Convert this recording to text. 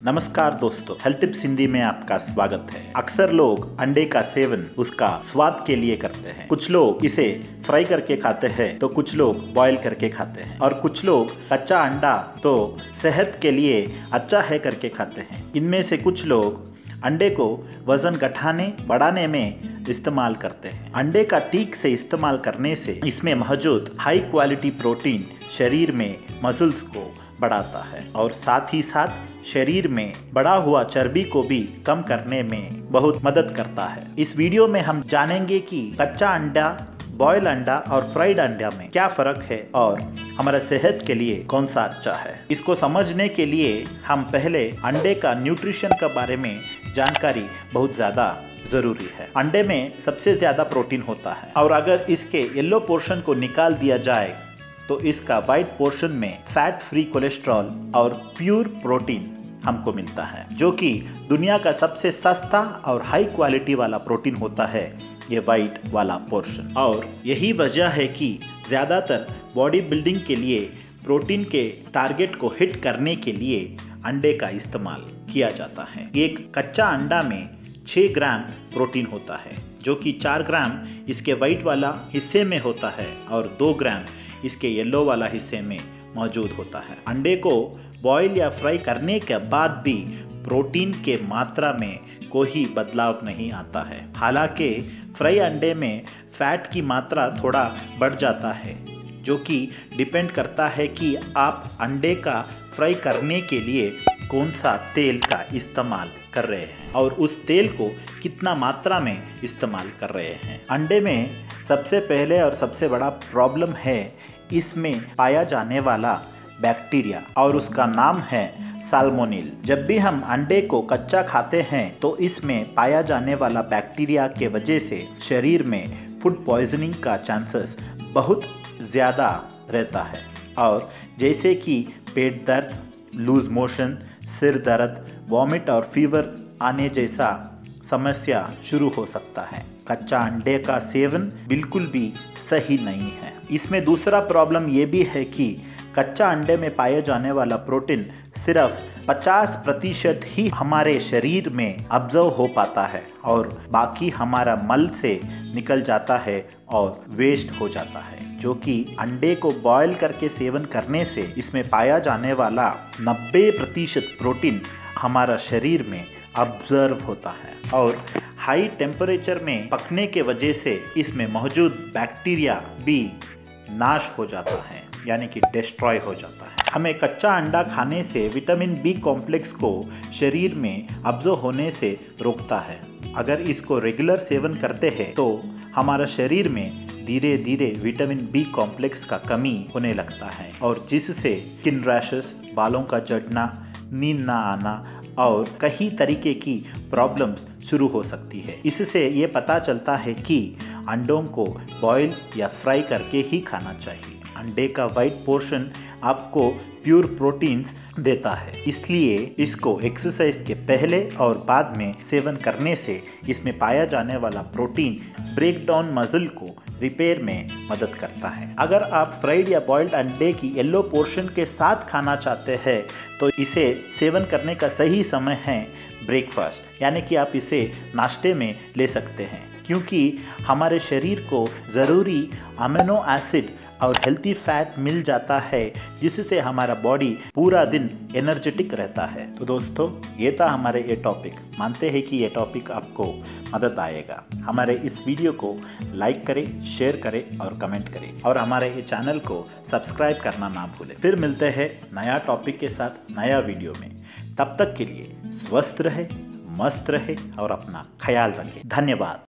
नमस्कार दोस्तों, health tips Hindi में आपका स्वागत है। अक्सर लोग अंडे का सेवन उसका स्वाद के लिए करते हैं। कुछ लोग इसे फ्राई करके खाते हैं तो कुछ लोग बॉईल करके खाते हैं और कुछ लोग कच्चा अंडा तो सेहत के लिए अच्छा है करके खाते हैं। इनमें से कुछ लोग अंडे को वजन घटाने बढ़ाने में इस्तेमाल करते हैं। अंडे का ठीक से इस्तेमाल करने से इसमें मौजूद हाई क्वालिटी प्रोटीन शरीर में मसल्स को बढ़ाता है और साथ ही साथ शरीर में बढ़ा हुआ चर्बी को भी कम करने में बहुत मदद करता है। इस वीडियो में हम जानेंगे कि कच्चा अंडा, बॉयल अंडा और फ्राइड अंडा में क्या फर्क है और हमारे सेहत के लिए कौन सा अच्छा है। इसको समझने के लिए हम पहले अंडे का न्यूट्रिशन के बारे में जानकारी बहुत ज्यादा जरूरी है। अंडे में सबसे ज्यादा प्रोटीन होता है और अगर इसके येलो पोर्शन को निकाल दिया जाए तो इसका वाइट पोर्शन में फैट फ्री कोलेस्ट्रॉल और प्योर प्रोटीन हमको मिलता है, जो कि दुनिया का सबसे सस्ता और हाई क्वालिटी वाला प्रोटीन होता है, ये वाइट वाला पोर्शन। और यही वजह है कि ज़्यादातर बॉडी बिल्डिंग के लिए प्रोटीन के टारगेट को हिट करने के लिए अंडे का इस्तेमाल किया जाता है। एक कच्चा अंडा में 6 ग्राम प्रोटीन होता है, जो कि 4 ग्राम इसके वाइट वाला हिस्से में होता है और 2 ग्राम इसके येलो वाला हिस्से में मौजूद होता है। अंडे को बॉईल या फ्राई करने के बाद भी प्रोटीन के मात्रा में कोई बदलाव नहीं आता है। हालांकि फ्राई अंडे में फैट की मात्रा थोड़ा बढ़ जाता है, जो कि डिपेंड करता है कि आप अंडे का फ्राई करने के लिए कौन सा तेल का इस्तेमाल कर रहे हैं और उस तेल को कितना मात्रा में इस्तेमाल कर रहे हैं। अंडे में सबसे पहले और सबसे बड़ा प्रॉब्लम है इसमें पाया जाने वाला बैक्टीरिया और उसका नाम है साल्मोनेल। जब भी हम अंडे को कच्चा खाते हैं तो इसमें पाया जाने वाला बैक्टीरिया के वजह से शरीर में फूड पॉइजनिंग का चांसेस बहुत ज़्यादा रहता है और जैसे कि पेट दर्द, लूज मोशन, सिर दर्द, वॉमिट और फीवर आने जैसा समस्या शुरू हो सकता है। कच्चा अंडे का सेवन बिल्कुल भी सही नहीं है। इसमें दूसरा प्रॉब्लम ये भी है कि कच्चा अंडे में पाए जाने वाला प्रोटीन सिर्फ 50% ही हमारे शरीर में ऑब्जर्व हो पाता है और बाकी हमारा मल से निकल जाता है और वेस्ट हो जाता है, जो कि अंडे को बॉयल करके सेवन करने से इसमें पाया जाने वाला 90% प्रोटीन हमारा शरीर में ऑब्जर्व होता है और हाई टेम्परेचर में पकने के वजह से इसमें मौजूद बैक्टीरिया भी नाश हो जाता है, यानी कि डिस्ट्रॉय हो जाता है। हमें कच्चा अंडा खाने से विटामिन बी कॉम्प्लेक्स को शरीर में ऑब्जर्व होने से रोकता है। अगर इसको रेगुलर सेवन करते हैं तो हमारा शरीर में धीरे धीरे विटामिन बी कॉम्प्लेक्स का कमी होने लगता है और जिससे स्किन रैशेस, बालों का झड़ना, नींद ना आना और कई तरीके की प्रॉब्लम्स शुरू हो सकती है। इससे ये पता चलता है कि अंडों को बॉईल या फ्राई करके ही खाना चाहिए। अंडे का वाइट पोर्शन आपको प्योर प्रोटीन्स देता है, इसलिए इसको एक्सरसाइज के पहले और बाद में सेवन करने से इसमें पाया जाने वाला प्रोटीन ब्रेक डाउन मसल को रिपेयर में मदद करता है। अगर आप फ्राइड या बॉइल्ड अंडे की येलो पोर्शन के साथ खाना चाहते हैं तो इसे सेवन करने का सही समय है ब्रेकफास्ट, यानी कि आप इसे नाश्ते में ले सकते हैं, क्योंकि हमारे शरीर को ज़रूरी अमीनो एसिड और हेल्थी फैट मिल जाता है, जिससे हमारा बॉडी पूरा दिन एनर्जेटिक रहता है। तो दोस्तों, ये था हमारे ये टॉपिक। मानते हैं कि ये टॉपिक आपको मदद आएगा। हमारे इस वीडियो को लाइक करें, शेयर करें और कमेंट करें और हमारे ये चैनल को सब्सक्राइब करना ना भूलें। फिर मिलते हैं नया टॉपिक के साथ नया वीडियो में। तब तक के लिए स्वस्थ रहे, मस्त रहे और अपना ख्याल रखें। धन्यवाद।